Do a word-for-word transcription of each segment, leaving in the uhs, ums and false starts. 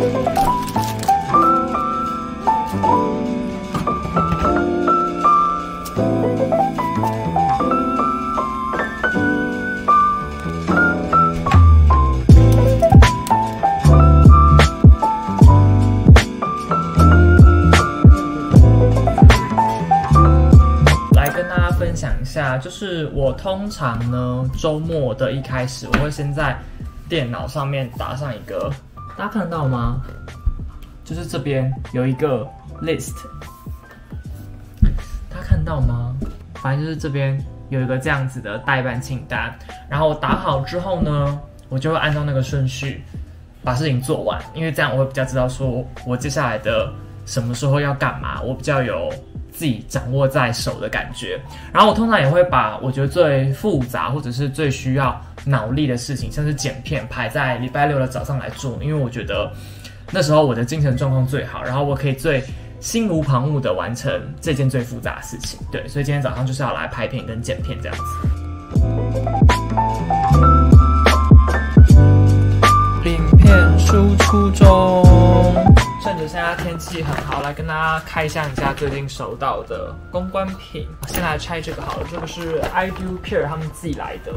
就是我通常呢，周末的一开始，我会先在电脑上面打上一个，大家看得到吗？就是这边有一个 list， 大家看得到吗？反正就是这边有一个这样子的待办清单，然后我打好之后呢，我就会按照那个顺序把事情做完，因为这样我会比较知道说我接下来的什么时候要干嘛，我比较有自己掌握在手的感觉。然后我通常也会把我觉得最复杂或者是最需要脑力的事情，像是剪片，排在礼拜六的早上来做，因为我觉得那时候我的精神状况最好，然后我可以最心无旁骛的完成这件最复杂的事情。对，所以今天早上就是要来拍片跟剪片这样子。影片输出中。趁着现在天气很好，来跟大家开箱一下最近收到的公关品。我先来拆这个好了，这个是 iDoPeer 他们寄来的。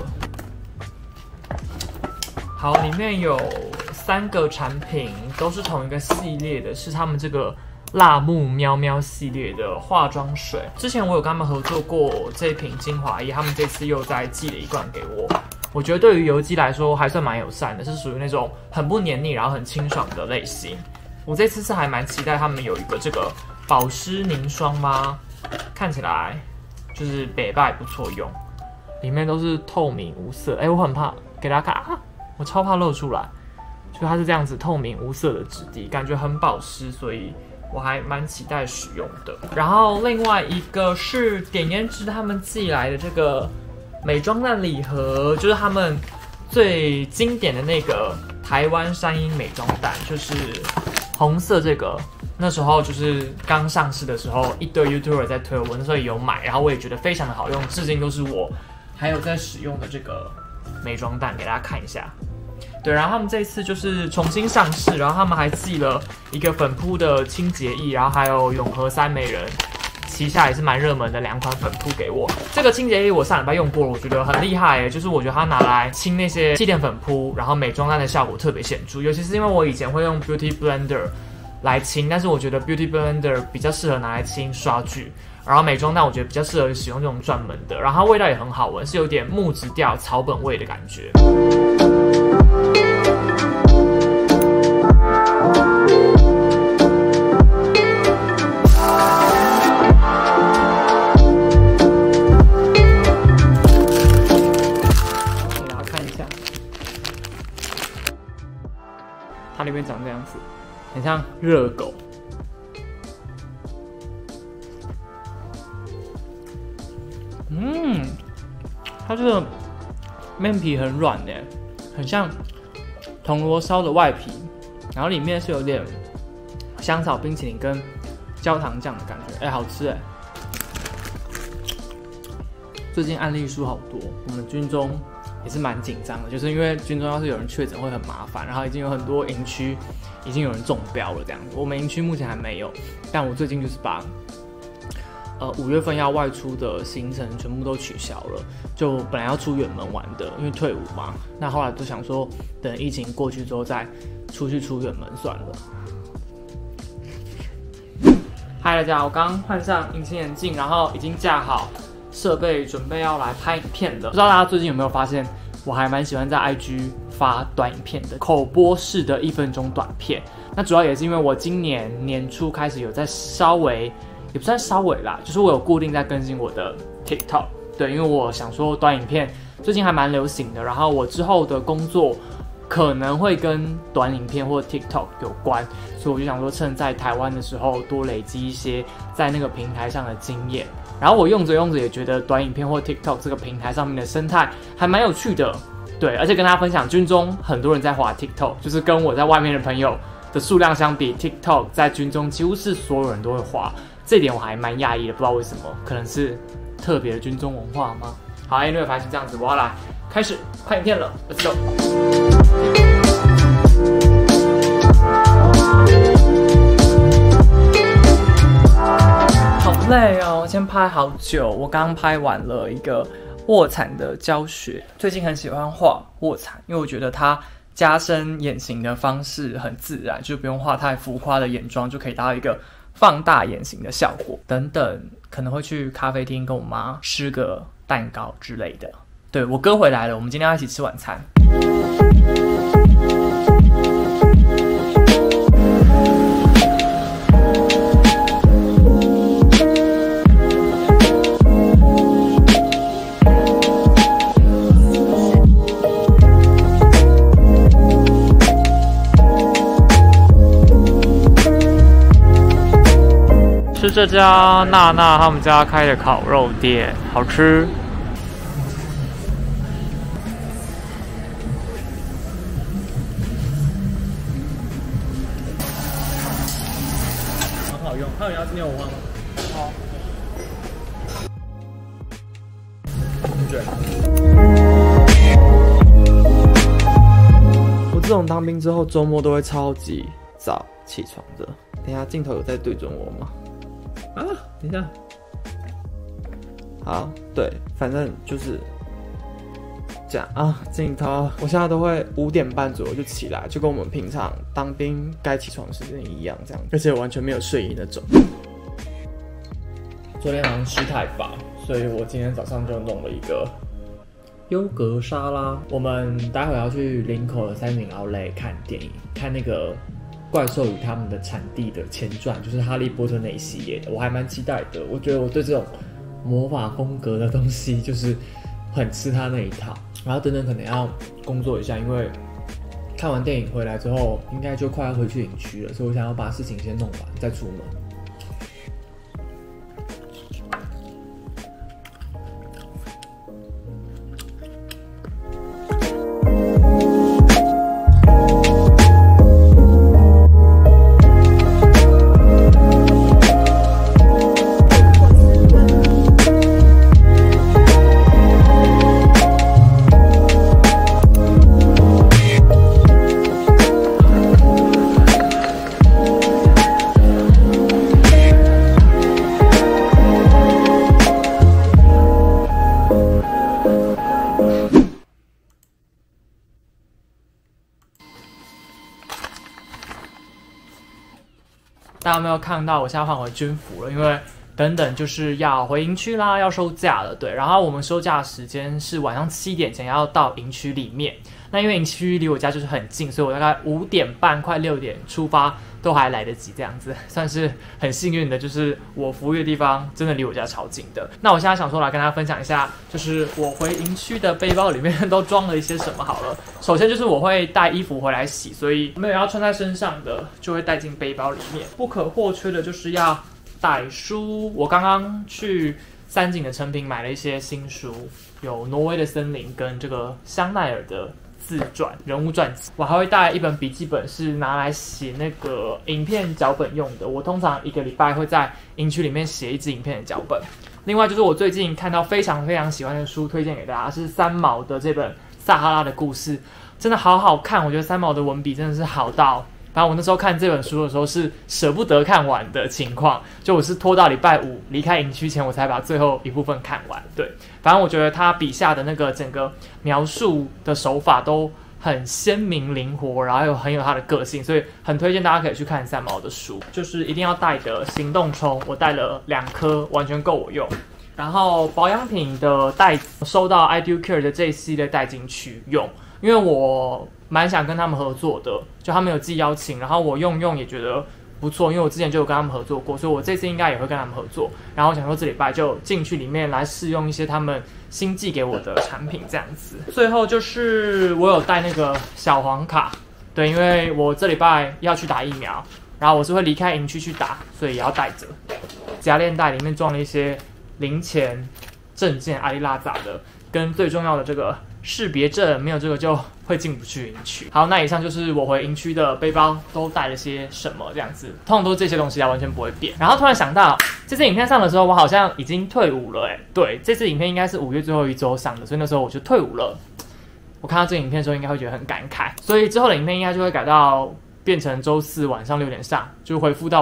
好，里面有三个产品，都是同一个系列的，是他们这个辣木喵喵系列的化妆水。之前我有跟他们合作过这一瓶精华液，他们这次又再寄了一罐给我。我觉得对于油肌来说还算蛮友善的，是属于那种很不黏腻，然后很清爽的类型。我这次是还蛮期待他们有一个这个保湿凝霜吗？看起来就是北拜不错用，里面都是透明无色。哎、欸，我很怕给大家看啊，我超怕露出来，就它是这样子透明无色的质地，感觉很保湿，所以我还蛮期待使用的。然后另外一个是点胭脂他们寄来的这个美妆蛋礼盒，就是他们最经典的那个台湾山鹰美妆蛋，就是红色这个。那时候就是刚上市的时候，一堆 YouTuber 在推，我那时候也有买，然后我也觉得非常的好用，至今都是我还有在使用的这个美妆蛋，给大家看一下。对，然后他们这一次就是重新上市，然后他们还寄了一个粉扑的清洁液，然后还有永和三美人旗下也是蛮热门的两款粉扑给我。这个清洁液我上礼拜用过了，我觉得很厉害耶，就是我觉得它拿来清那些气垫粉扑，然后美妆蛋的效果特别显著，尤其是因为我以前会用 Beauty Blender 来清，但是我觉得 Beauty Blender 比较适合拿来清刷具，然后美妆蛋我觉得比较适合使用这种专门的，然后它味道也很好闻，是有点木质调草本味的感觉。给大家看一下，它里面长这样子，很像热狗。嗯，它这个面皮很软的，很像铜锣烧的外皮，然后里面是有点香草冰淇淋跟焦糖酱的感觉，哎、欸，好吃哎！最近案例数好多，我们军中也是蛮紧张的，就是因为军中要是有人确诊会很麻烦，然后已经有很多营区已经有人中标了这样子，我们营区目前还没有，但我最近就是把呃五月份要外出的行程全部都取消了，就本来要出远门玩的，因为退伍嘛，那后来就想说等疫情过去之后再出去出远门算了。嗨，大家好，我刚换上隐形眼镜，然后已经架好设备，准备要来拍影片了。不知道大家最近有没有发现，我还蛮喜欢在 I G 发短影片的，口播式的一分钟短片。那主要也是因为我今年年初开始有在稍微，也不算稍微啦，就是我有固定在更新我的 TikTok。对，因为我想说短影片最近还蛮流行的，然后我之后的工作可能会跟短影片或 TikTok 有关，所以我就想说趁在台湾的时候多累积一些在那个平台上的经验。然后我用着用着也觉得短影片或 TikTok 这个平台上面的生态还蛮有趣的，对，而且跟大家分享，军中很多人在滑 TikTok， 就是跟我在外面的朋友的数量相比 ，TikTok 在军中几乎是所有人都会滑，这点我还蛮讶异的，不知道为什么，可能是特别的军中文化吗？好 ，anyway 反正是这样子，我要来开始拍影片了 ，Let's go。 拍好久，我刚拍完了一个卧蚕的教学。最近很喜欢画卧蚕，因为我觉得它加深眼型的方式很自然，就不用画太浮夸的眼妆，就可以达到一个放大眼型的效果。等等，可能会去咖啡厅跟我妈吃个蛋糕之类的。对，我哥回来了，我们今天要一起吃晚餐。是这家娜娜他们家开的烤肉店，好吃。很好用，还有你要吃牛五花吗？好。对。我自从当兵之后，周末都会超级早起床的。等一下镜头有在对准我吗？啊，等一下，好，对，反正就是这样啊。镜头，我现在都会五点半左右就起来，就跟我们平常当兵该起床的时间一样，这样，而且完全没有睡意那种。昨天好像吃太饱，所以我今天早上就弄了一个优格沙拉。我们待会要去林口的三井奥莱看电影，看那个怪兽与他们的产地的前传，就是哈利波特那一系列的，我还蛮期待的。我觉得我对这种魔法风格的东西就是很吃他那一套。然后等等可能要工作一下，因为看完电影回来之后，应该就快要回去营区了，所以我想要把事情先弄完再出门。大家有没有看到？我现在换回军服了，因为等等就是要回营区啦，要收假了。对，然后我们收假的时间是晚上七点前要到营区里面。那因为营区离我家就是很近，所以我大概五点半快六点出发都还来得及，这样子算是很幸运的。就是我服役的地方真的离我家超近的。那我现在想说来跟大家分享一下，就是我回营区的背包里面都装了一些什么好了。首先就是我会带衣服回来洗，所以没有要穿在身上的就会带进背包里面。不可或缺的就是要带书。我刚刚去三井的成品买了一些新书，有挪威的森林跟这个香奈儿的自传人物传记。我还会带一本笔记本，是拿来写那个影片脚本用的。我通常一个礼拜会在营区里面写一支影片的脚本。另外就是我最近看到非常非常喜欢的书，推荐给大家，是三毛的这本《撒哈拉的故事》，真的好好看。我觉得三毛的文笔真的是好到，反正我那时候看这本书的时候是舍不得看完的情况，就我是拖到礼拜五离开营区前，我才把最后一部分看完。对，反正我觉得他笔下的那个整个描述的手法都很鲜明灵活，然后又很有他的个性，所以很推荐大家可以去看三毛的书。就是一定要带的行动充，我带了两颗，完全够我用。然后保养品的袋子收到 I Do Care 的这一系列带进去用，因为我蛮想跟他们合作的，就他们有寄邀请，然后我用用也觉得不错，因为我之前就有跟他们合作过，所以我这次应该也会跟他们合作。然后我想说这礼拜就进去里面来试用一些他们新寄给我的产品这样子。最后就是我有带那个小黄卡，对，因为我这礼拜要去打疫苗，然后我是会离开营区去打，所以也要带着。夹链袋里面装了一些零钱、证件、阿里拉杂的，跟最重要的这个识别证，没有这个就会进不去营区。好，那以上就是我回营区的背包都带了些什么，这样子，通常都是这些东西啊，完全不会变。然后突然想到，这支影片上的时候，我好像已经退伍了，哎，对，这支影片应该是五月最后一周上的，所以那时候我就退伍了。我看到这个影片的时候，应该会觉得很感慨，所以之后的影片应该就会改到变成周四晚上六点上，就恢复到我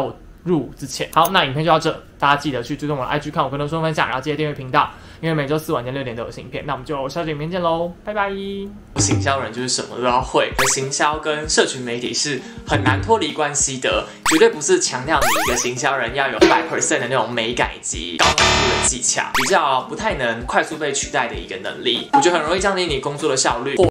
入伍之前。好，那影片就到这，大家记得去追踪我的 I G 看我更多生活分享，然后记得订阅频道，因为每周四晚间六点都有新片。那我们就下期影片见喽，拜拜。行销人就是什么都要会，行销跟社群媒体是很难脱离关系的，绝对不是强调你一个行销人要有百 percent 的那种美感以及高难度的技巧，比较不太能快速被取代的一个能力。我觉得很容易降低你工作的效率，或